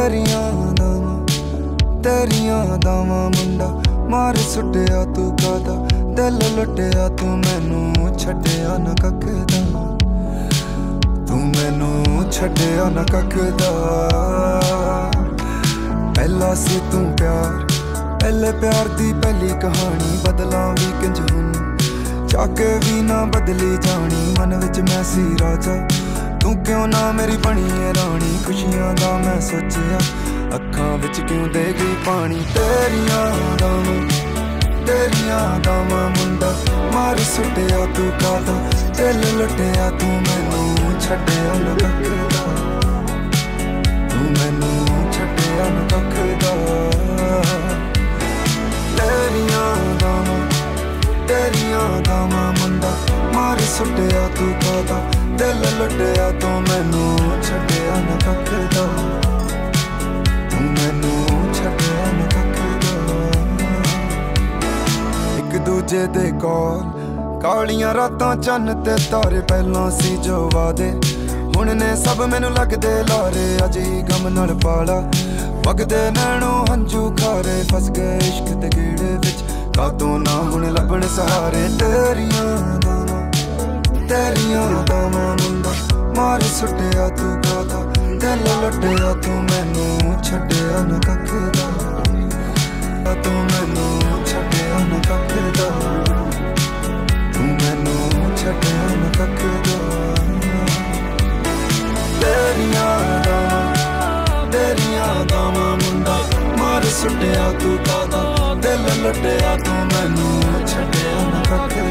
तेरियां दावां मुंडा मार सुटिया तू कादा दिल लुटिया तू मैनू छड्डिया ना ककदा तू मैनू छड्डिया ना ककदा पहला सी तू प्यार पहले प्यार दी पहली कहानी बदला भी किंज हुन चाके भी ना बदली जानी मन विच मैं सी राजा तू क्यों ना मेरी बनी है रानी खुशियां दा मैं सोचिया अखां विच क्यों दे गई पानी तेरियां दावां मुंडा मार सुटिया तू कादा दिल लुटिया तू मैनू छड्डिया ना ककदा तू मैनू छड्डिया ना ककदा तेरियां दावां मुंडा मार सुटिया तू कादा दिल लुटिया तू मैनू छड्डिया ना ककदा तू मैनू छड्डिया ना ककदा एक दूजे दे कोल कालियां रातां चन्न ते तारे पहलां सी जो वादे हुण ने सब मैनू लगदे लारे अज ही गम नाल पाला वगदे नैणों हंजू खारे फस गए इश्क दे गेड़े विच कातों ना हुण लभण सहारे तेरियां दावां मुंडा मार सुटिया तू कादा दिल लुटिया तू मैनू छड्डिया ना ककदा तू मैनू छड्डिया ना ककदा तू मैनू छड्डिया ना ककदा तेरियां दावां मुंडा मार सुटिया तू कादा दिल लुटिया तू मैनू छड्डिया ना ककदा